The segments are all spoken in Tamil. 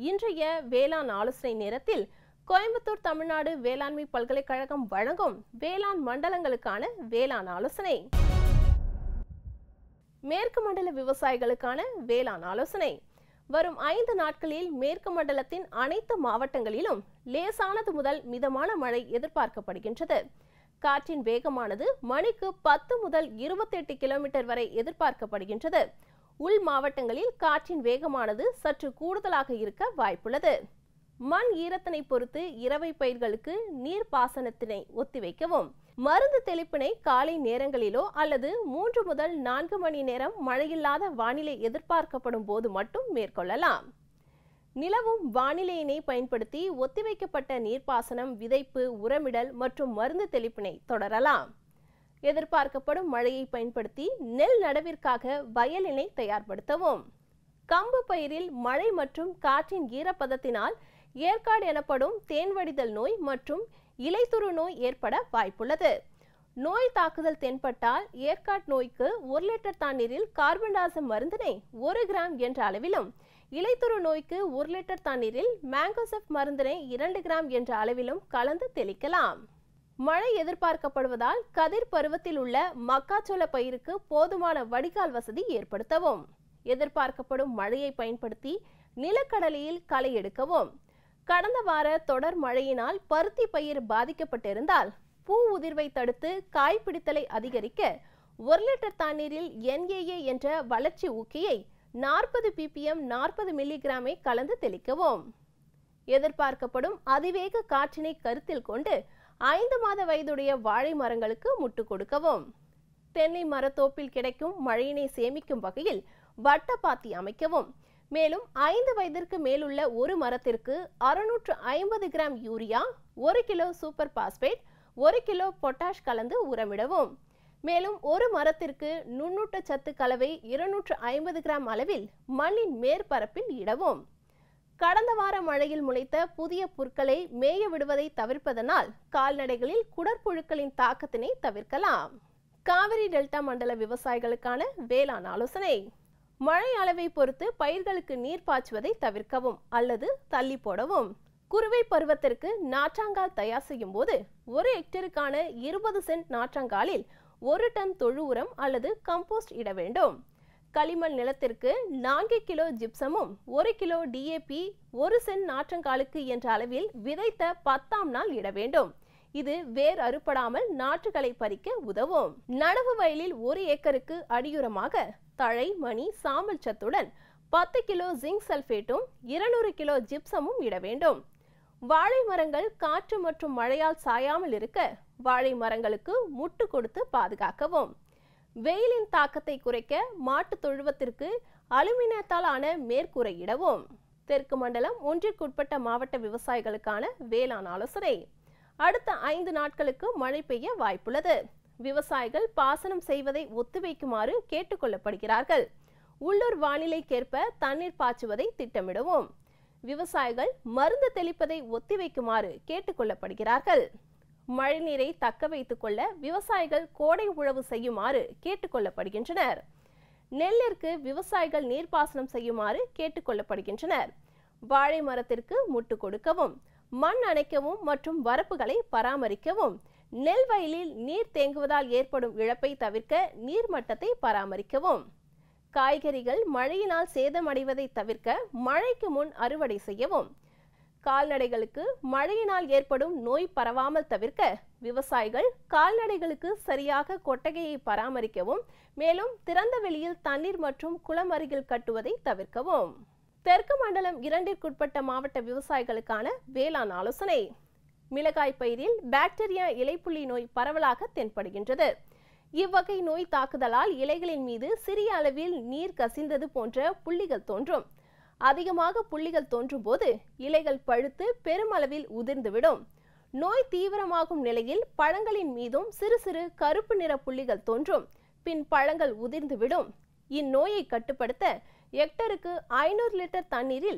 இன்றைய வேளாண் ஆலோசனை நேரத்தில் கோயம்புத்தூர் தமிழ்நாடு வேளாண்மை பல்கலைக்கழகம் வழங்கும் வேளாண் மண்டலங்களுக்கான வேளாண் ஆலோசனை. மேற்கு மண்டல விவசாயிகளுக்கான வேளாண் ஆலோசனை. வரும் 5 நாட்களில் மேற்கு மண்டலத்தின் அனைத்து மாவட்டங்களிலும் லேசானது முதல் மிதமான மழை எதிர்பார்க்கப்படுகின்றது. காற்றின் வேகமானது மணிக்கு 10 முதல் 28 கிலோமீட்டர் வரை எதிர்பார்க்கப்படுகின்றது. உள் மாவட்டங்களில் காற்றின் வேகமானது சற்று கூடுதலாக இருக்க வாய்ப்புள்ளது. மண் ஈரத்தினை பொறுத்து இரவை பயிர்களுக்கு நீர் பாசனத்தினை ஒத்திவைக்கவும். மருந்து தெளிப்பினை காலை நேரங்களிலோ அல்லது 3 முதல் 4 மணி நேரம் மழையில்லாத வானிலை எதிர்பார்க்கப்படும் போது மட்டும் மேற்கொள்ளலாம். நிலவும் வானிலையினை பயன்படுத்தி ஒத்திவைக்கப்பட்ட நீர்ப்பாசனம், விதைப்பு, உரமிடல் மற்றும் மருந்து தெளிப்பினை தொடரலாம். எதிர்பார்க்கப்படும் மழையை பயன்படுத்தி நெல் நடவிற்காக வயலினை தயார்படுத்தவும். கம்பு பயிரில் மழை மற்றும் காற்றின் ஈரப்பதத்தினால் ஏற்காடு எனப்படும் தேன்வடிதல் நோய் மற்றும் இலைத்துரு நோய் ஏற்பட வாய்ப்புள்ளது. நோய் தாக்குதல் தென்பட்டால் ஏற்காடு நோய்க்கு 1 லிட்டர் தண்ணீரில் கார்பன்டாசம் மருந்தினை 1 கிராம் என்ற அளவிலும், இலைத்துரு நோய்க்கு 1 லிட்டர் தண்ணீரில் மேங்கோசெப் மருந்தினை 2 கிராம் என்ற அளவிலும் கலந்து தெளிக்கலாம். மழை எதிர்பார்க்கப்படுவதால் கதிர் பருவத்தில் உள்ள மக்காச்சோள பயிருக்கு போதுமான வடிகால் வசதி ஏற்படுத்தவும். எதிர்பார்க்கப்படும் மழையை பயன்படுத்தி நிலக்கடலையில் களை எடுக்கவும். கடந்த வார தொடர் மழையினால் பருத்தி பயிர் பாதிக்கப்பட்டிருந்தால் பூ உதிர்வை தடுத்து காய் பிடித்தலை அதிகரிக்க 1 லிட்டர் தண்ணீரில் NAA என்ற வளர்ச்சி ஊக்கியை 40 ppm 40 மில்லிகிராமை கலந்து தெளிக்கவும். எதிர்பார்க்கப்படும் அதிவேக காற்றினை கருத்தில் கொண்டு 5 மாத வயதுடைய வாழை மரங்களுக்கு முட்டு கொடுக்கவும். தென்னை மரத்தோப்பில் கிடைக்கும் மழையினை சேமிக்கும் வகையில் வட்டப்பாத்தி அமைக்கவும். மேலும் 5 வயதிற்கு மேலுள்ள ஒரு மரத்திற்கு 650 gram urea, 1 kilo super phosphate, 1 kilo potash கலந்து உரமிடவும். மேலும் ஒரு மரத்திற்கு நுண்ணூட்டச்சத்து கலவை 250 கிராம் அளவில் மண்ணின் மேற்பரப்பில் இடவும். கடந்த வார மழையில் முளைத்த புதிய புற்களை மேய விடுவதை தவிர்ப்பதனால் கால்நடைகளில் குடற்புழுக்களின் தாக்கத்தினை தவிர்க்கலாம். காவிரி டெல்டா மண்டல விவசாயிகளுக்கான வேளாண் ஆலோசனை. மழை அளவை பொறுத்து பயிர்களுக்கு நீர் பாய்ச்சுவதை தவிர்க்கவும் அல்லது தள்ளி போடவும். குறுவை பருவத்திற்கு நாற்றாங்கால் தயார் செய்யும் போது 1 ஹெக்டருக்கான 20 சென்ட் நாற்றாங்காலில் 1 டன் தொழு உரம் அல்லது கம்போஸ்ட் இட வேண்டும். களிமண் நிலத்திற்கு 4 கிலோ ஜிப்சமும் 1 கிலோ DAP 1 சென்ட் நாற்றங்காலுக்கு என்ற அளவில் விதைத்த 10ஆம் நாள் இட வேண்டும். இது வேர் அறுபடாமல் நாற்றுகளை பறிக்க உதவும். நடவு வயலில் 1 ஏக்கருக்கு அடியுரமாக தழை, மணி, சாம்பல் சத்துடன் 10 கிலோ ஜிங்க் சல்பேட்டும் 200 கிலோ ஜிப்சமும் இட வேண்டும். வாழை மரங்கள் காற்று மற்றும் மழையால் சாயாமல் இருக்க வாழை மரங்களுக்கு முட்டு கொடுத்து பாதுகாக்கவும். வெயிலின் தாக்கத்தை குறைக்க மாட்டு தொழுவத்திற்கு அலுமினியத்தால் ஆன மேற்கூரை இடவும். தெற்கு மண்டலம் ஒன்றிற்குட்பட்ட மாவட்ட விவசாயிகளுக்கான வேளாண் ஆலோசனை. அடுத்த 5 நாட்களுக்கு மழை பெய்ய வாய்ப்புள்ளது. விவசாயிகள் பாசனம் செய்வதை ஒத்திவைக்குமாறு கேட்டுக்கொள்ளப்படுகிறார்கள். உள்ளூர் வானிலைக்கேற்ப தண்ணீர் பாய்ச்சுவதை திட்டமிடவும். விவசாயிகள் மருந்து தெளிப்பதை ஒத்திவைக்குமாறு கேட்டுக்கொள்ளப்படுகிறார்கள். மழைநீரை தக்க வைத்துக் கொள்ள விவசாயிகள் கோடை உழவு செய்யுமாறு கேட்டுக்கொள்ளப்படுகின்றனர். நெல்லிற்கு விவசாயிகள் நீர்ப்பாசனம் செய்யுமாறு கேட்டுக்கொள்ளப்படுகின்றனர். வாழை மரத்திற்கு முட்டு கொடுக்கவும், மண் அணைக்கவும் மற்றும் வரப்புகளை பராமரிக்கவும். நெல் வயலில் நீர் தேங்குவதால் ஏற்படும் இழப்பை தவிர்க்க நீர்மட்டத்தை பராமரிக்கவும். காய்கறிகள் மழையினால் சேதமடைவதை தவிர்க்க மழைக்கு முன் அறுவடை செய்யவும். கால்நடைகளுக்கு மழையினால் ஏற்படும் நோய் பரவாமல் தவிர்க்க விவசாயிகள் கால்நடைகளுக்கு சரியாக கொட்டகையை பராமரிக்கவும். மேலும் திறந்த வெளியில் தண்ணீர் மற்றும் குளம் அருகில் கட்டுவதை தவிர்க்கவும். தெற்கு மண்டலம் 2ற்குட்பட்ட மாவட்ட விவசாயிகளுக்கான வேளாண் ஆலோசனை. மிளகாய் பயிரில் பாக்டீரியா இலைப்புள்ளி நோய் பரவலாக தென்படுகின்றது. இவ்வகை நோய் தாக்குதலால் இலைகளின் மீது சிறிய அளவில் நீர் கசிந்தது போன்ற புள்ளிகள் தோன்றும். அதிகமாக புள்ளிகள் தோன்றும் போது இலைகள் பழுத்து பெருமளவில் உதிர்ந்துவிடும். நோய் தீவிரமாகும் நிலையில் பழங்களின் மீதும் சிறு சிறு கருப்பு நிற புள்ளிகள் தோன்றும். பின் பழங்கள் உதிர்ந்துவிடும். இந்நோயை கட்டுப்படுத்த ஹெக்டருக்கு 500 லிட்டர் தண்ணீரில்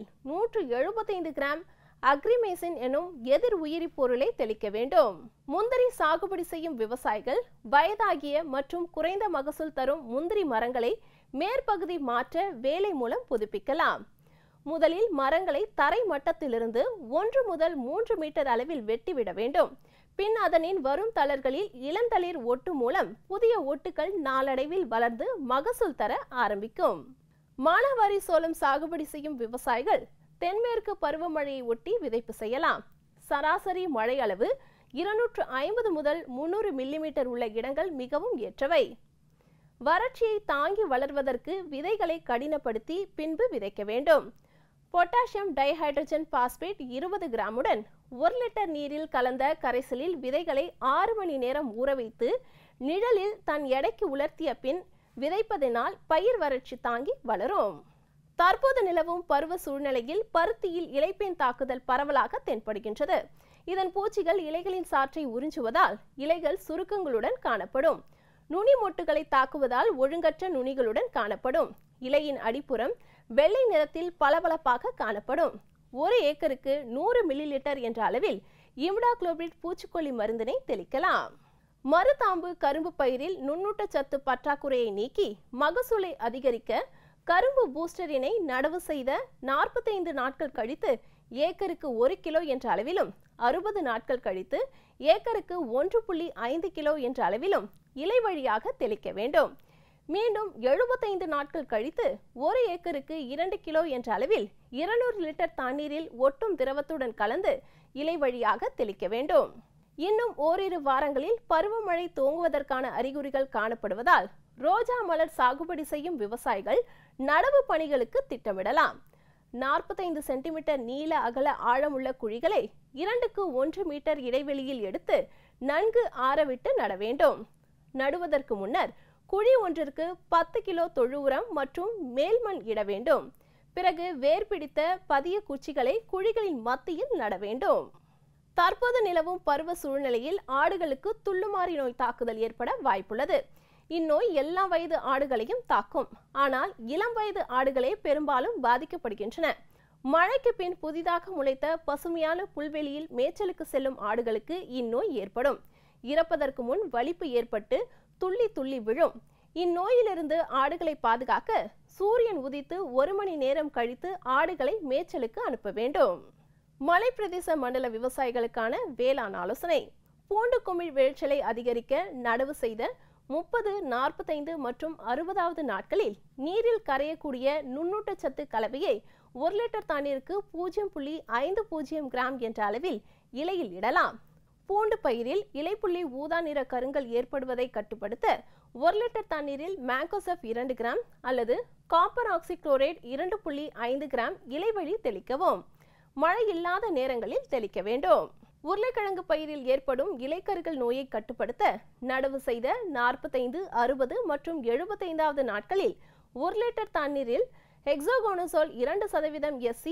175 கிராம் அக்ரிமேசின் எனும் எதிர் உயிரி பொருளை தெளிக்க வேண்டும். முந்திரி சாகுபடி செய்யும் விவசாயிகள் வயதாகிய மற்றும் குறைந்த மகசூல் தரும் முந்திரி மரங்களை மேற்பகுதி மாற்ற வேலை மூலம் புதுப்பிக்கலாம். முதலில் மரங்களை தரை மட்டத்திலிருந்து 1 முதல் 3 மீட்டர் அளவில் வெட்டிவிட வேண்டும். பின் அதனின் வரும் தளர்களில் இளந்தளிர் ஒட்டு மூலம் புதிய ஒட்டுகள் நாளடைவில் வளர்ந்து மகசூல் தர ஆரம்பிக்கும். மானாவாரி சோளம் சாகுபடி செய்யும் விவசாயிகள் தென்மேற்கு பருவமழையை ஒட்டி விதைப்பு செய்யலாம். சராசரி மழை அளவு 250 முதல் 300 மில்லிமீட்டர் உள்ள இடங்கள் மிகவும் ஏற்றவை. வறட்சியை தாங்கி வளர்வதற்கு விதைகளை கடினப்படுத்தி பின்பு விதைக்க வேண்டும். பொட்டாசியம் டைஹைட்ரஜன் பாஸ்பேட் 20 கிராமுடன் 1 லிட்டர் நீரில் கலந்த கரைசலில் விதைகளை 6 மணி நேரம் ஊற வைத்து நிழலில் தன் எடைக்கு உலர்த்திய பின் விதைப்பதனால் பயிர் வறட்சி தாங்கி வளரும். தற்போது நிலவும் பருவ சூழ்நிலையில் பருத்தியில் இலைப்பேன் தாக்குதல் பரவலாக தென்படுகின்றது. இதன் பூச்சிகள் இலைகளின் சாற்றை உறிஞ்சுவதால் இலைகள் சுருக்கங்களுடன் காணப்படும். நுனி மொட்டுகளை தாக்குவதால் ஒழுங்கற்ற நுனிகளுடன் காணப்படும். இலையின் அடிப்புறம் வெள்ளை நிறத்தில் பளபளப்பாக காணப்படும். 1 ஏக்கருக்கு 100 மில்லி லிட்டர் என்ற அளவில் இமிடாக்ளோபிரிட் பூச்சிக்கொல்லி மருந்தினை தெளிக்கலாம். மருதாம்பு கரும்பு பயிரில் நுண்ணூட்டச்சத்து பற்றாக்குறையை நீக்கி மகசூலை அதிகரிக்க கரும்பு பூஸ்டரினை நடவு செய்த 45 நாட்கள் கழித்து ஏக்கருக்கு 1 கிலோ என்ற அளவிலும் 60 நாட்கள் கழித்து ஏக்கருக்கு 1.5 கிலோ என்ற அளவிலும் இலை வழியாக தெளிக்க வேண்டும். மீண்டும் 75 நாட்கள் கழித்து 1 ஏக்கருக்கு 2 கிலோ என்ற அளவில் 200 லிட்டர் தண்ணீரில் ஒட்டும் திரவத்துடன் கலந்து இலை வழியாக தெளிக்க வேண்டும். இன்னும் ஓரிரு வாரங்களில் பருவமழை துவங்குவதற்கான அறிகுறிகள் காணப்படுவதால் ரோஜா மலர் சாகுபடி செய்யும் விவசாயிகள் நடவு பணிகளுக்கு திட்டமிடலாம். 45 சென்டிமீட்டர் நீள அகல ஆழமுள்ள குழிகளை 2க்கு 1 மீட்டர் இடைவெளியில் எடுத்து நன்கு ஆறவிட்டு நட வேண்டும். நடுவதற்கு முன்னர் குழி ஒன்றிற்கு 10 கிலோ தொழு உரம் மற்றும் மேல்மண் இட வேண்டும். பிறகு வேர் பிடித்த பதிய குச்சிகளை குழிகளின் மத்தியில் நட வேண்டும். தற்போது நிலவும் பருவ சூழ்நிலையில் ஆடுகளுக்கு துள்ளுமாறி நோய் தாக்குதல் ஏற்பட வாய்ப்புள்ளது. இந்நோய் எல்லா வயது ஆடுகளையும் தாக்கும். ஆனால் இளம் வயது ஆடுகளே பெரும்பாலும் பாதிக்கப்படுகின்றன. மழைக்கு பின் புதிதாக முளைத்த பசுமையான புல்வெளியில் மேய்ச்சலுக்கு செல்லும் ஆடுகளுக்கு இந்நோய் ஏற்படும். இறப்பதற்கு முன் வலிப்பு ஏற்பட்டு துள்ளி துள்ளி விழும். இந்நோயிலிருந்து ஆடுகளை பாதுகாக்க சூரியன் உதித்து 1 மணி நேரம் கழித்து ஆடுகளை மேய்ச்சலுக்கு அனுப்ப வேண்டும். மலை பிரதேச மண்டல விவசாயிகளுக்கான வேளாண் ஆலோசனை. பூண்டு குமிழ் விளைச்சலை அதிகரிக்க நடவு செய்த 30, 45 மற்றும் 60வது நாட்களில் நீரில் கரையக்கூடிய நுண்ணூட்டச்சத்து கலவையை 1 லிட்டர் தண்ணீருக்கு 0.50 கிராம் என்ற அளவில் இலையில் இடலாம். பூண்டு பயிரில் இலைப்புள்ளி ஊதா நிற கருங்கல் ஏற்படுவதை கட்டுப்படுத்த 1 லிட்டர் தண்ணீரில் மேங்கோசெப் 2 கிராம் அல்லது காப்பர் ஆக்சிக்ளோரேட் 2.5 கிராம் இலை வழி தெளிக்கவும். மழை இல்லாத நேரங்களில் தெளிக்க வேண்டும். உருளைக்கிழங்கு பயிரில் ஏற்படும் இலைக்கருகள் நோயை கட்டுப்படுத்த நடவு செய்த 45, 60 மற்றும் 75வது நாட்களில் 1 லிட்டர் தண்ணீரில் ஹெக்ஸோகோனசோல் 2% SC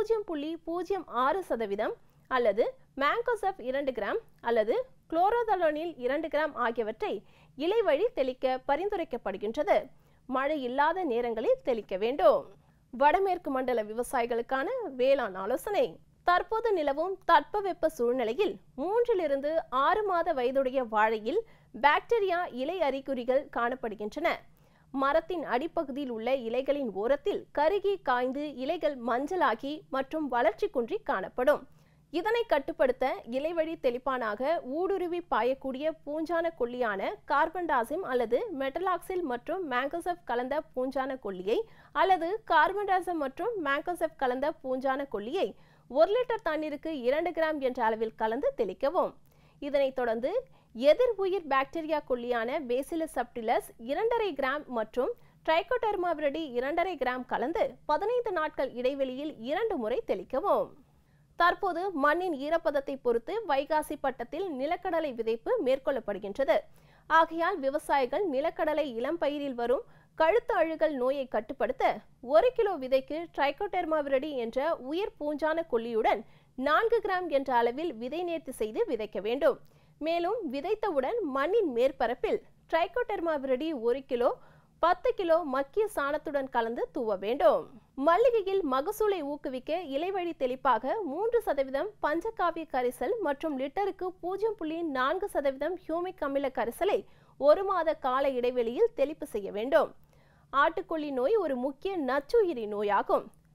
0.06% அல்லது மேங்கோசெப் 2 கிராம் அல்லது குளோரோதலோனில் 2 கிராம் ஆகியவற்றை இலை வழி தெளிக்க பரிந்துரைக்கப்படுகின்றது. மழை இல்லாத நேரங்களில் தெளிக்க வேண்டும். வடமேற்கு மண்டல விவசாயிகளுக்கான வேளாண் ஆலோசனை. தற்போது நிலவும் தட்பவெப்ப சூழ்நிலையில் 3 to 6 மாத வயதுடைய வாழையில் பாக்டீரியா இலை அறிகுறிகள் காணப்படுகின்றன. மரத்தின் அடிப்பகுதியில் உள்ள இலைகளின் ஓரத்தில் கருகி காய்ந்து இலைகள் மஞ்சளாகி மற்றும் வளர்ச்சி குன்றி காணப்படும். இதனை கட்டுப்படுத்த இலைவழி தெளிப்பானாக ஊடுருவி பாயக்கூடிய பூஞ்சான கொல்லியான கார்பன்டாசிம் அல்லது மெட்டலாக்சில் மற்றும் மேங்கோசெப் கலந்த பூஞ்சான கொல்லியை அல்லது கார்பன்டாசிம் மற்றும் மேங்கோசெப் கலந்த பூஞ்சான கொல்லியை 1 லிட்டர் தண்ணீருக்கு 2 கிராம் என்ற அளவில் கலந்து தெளிக்கவும். இதனைத் தொடர்ந்து எதிர் உயிர் பாக்டீரியா கொல்லியான பேசிலஸ் சப்டிலஸ் 2.5 கிராம் மற்றும் ட்ரைகோடெர்மா விரிடி 2.5 கிராம் கலந்து 15 நாட்கள் இடைவெளியில் 2 முறை தெளிக்கவும். தற்போது மண்ணின் ஈரப்பதத்தை பொறுத்து வைகாசி பட்டத்தில் நிலக்கடலை விதைப்பு மேற்கொள்ளப்படுகின்றது. ஆகையால் விவசாயிகள் நிலக்கடலை இளம் பயிரில் வரும் கழுத்து அழுகல் நோயை கட்டுப்படுத்த 1 கிலோ விதைக்கு ட்ரைகோடெர்மா விரிடி என்ற உயிர் பூஞ்சான கொல்லியுடன் 4 கிராம் என்ற அளவில் விதை நேர்த்தி செய்து விதைக்க வேண்டும். மேலும் விதைத்தவுடன் மண்ணின் மேற்பரப்பில் ட்ரைகோடெர்மா விரிடி 1 கிலோ 10 கிலோ மக்கிய சாணத்துடன் கலந்து தூவ வேண்டும். மல்லிகையில் மகசூலை ஊக்குவிக்க இலைவழி தெளிப்பாக 3% பஞ்சகாவிய கரைசல் மற்றும் லிட்டருக்கு 0.4% ஹியூமிக் அமில கரைசலை 1 மாத கால இடைவெளியில் தெளிப்பு செய்ய வேண்டும். ஆட்டுக்கொல்லி நோய் ஒரு முக்கிய நச்சுயிரி நோயாகும்.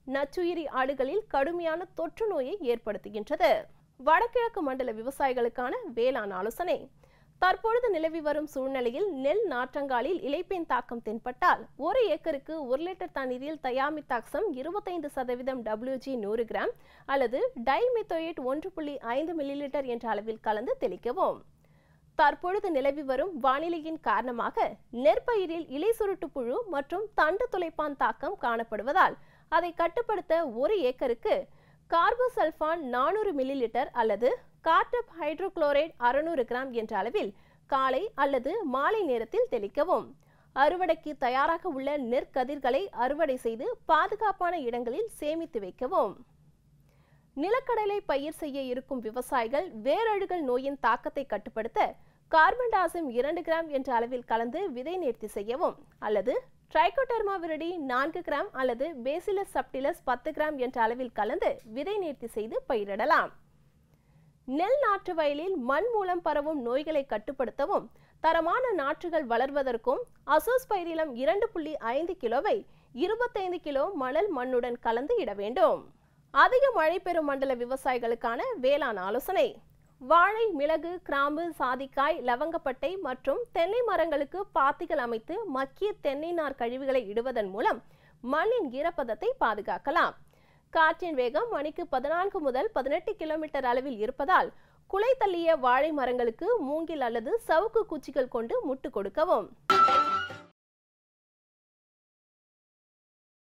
நச்சுயிரி ஆடுகளில் கடுமையான தொற்று நோயை ஏற்படுத்துகின்றது. வடகிழக்கு மண்டல விவசாயிகளுக்கான வேளாண் ஆலோசனை. தற்பொழுது நிலவி வரும் சூழ்நிலையில் நெல் நாற்றங்காலில் இலைப்பேன் தாக்கம் தென்பட்டால் 1 ஏக்கருக்கு 1 லிட்டர் தண்ணீரில் தயாமித்தாக்சம் 25% WG 100 கிராம் அல்லது டைமெத்தோயேட் 1.5 மில்லிலிட்டர் என்ற அளவில் கலந்து தெளிக்கவும். தற்பொழுது நிலவி வரும் வானிலையின் காரணமாக நெற்பயிரில் இலை சுருட்டு புழு மற்றும் தண்டு துளைப்பான் தாக்கம் காணப்படுவதால் அதை கட்டுப்படுத்த 1 ஏக்கருக்கு கார்போசல்ஃபான் 400 மில்லிலிட்டர் அல்லது கார்டப் ஹைட்ரோகுளோரைட் 600 கிராம் என்ற அளவில் காலை அல்லது மாலை நேரத்தில் தெளிக்கவும். அறுவடைக்கு தயாராக உள்ள நெற்கதிர்களை அறுவடை செய்து பாதுகாப்பான இடங்களில் சேமித்து வைக்கவும். நிலக்கடலை பயிர் செய்ய இருக்கும் விவசாயிகள் வேரழுகல் நோயின் தாக்கத்தை கட்டுப்படுத்த கார்பன்டாசிம் 2 கிராம் என்ற அளவில் கலந்து விதை நேர்த்தி செய்யவும் அல்லது ட்ரைகோடெர்மா விரிடி 4 கிராம் அல்லது பேசிலஸ் சப்டிலஸ் 10 கிராம் என்ற அளவில் கலந்து விதை நேர்த்தி செய்து பயிரிடலாம். நெல் நாற்று வயலில் மண் மூலம் பரவும் நோய்களை கட்டுப்படுத்தவும் தரமான நாற்றுகள் வளர்வதற்கும் அசோஸ்பைரிலம் 2.5 கிலோவை 25 கிலோ மணல் மண்ணுடன் கலந்து இட வேண்டும். அதிக மழை பெறும் மண்டல விவசாயிகளுக்கான வேளாண் ஆலோசனை. வாழை, மிளகு, கிராம்பு, சாதிக்காய், லவங்கப்பட்டை மற்றும் தென்னை மரங்களுக்கு பாத்திகள் அமைத்து மக்கிய தென்னை நார் கழிவுகளை இடுவதன் மூலம் மண்ணின் ஈரப்பதத்தை பாதுகாக்கலாம். காற்றின் வேகம் மணிக்கு 14 முதல் 18 கிலோமீட்டர் அளவில் இருப்பதால் குலை தள்ளிய வாழை மரங்களுக்கு மூங்கில் அல்லது சவுக்கு குச்சிகள் கொண்டு முட்டு கொடுக்கவும்.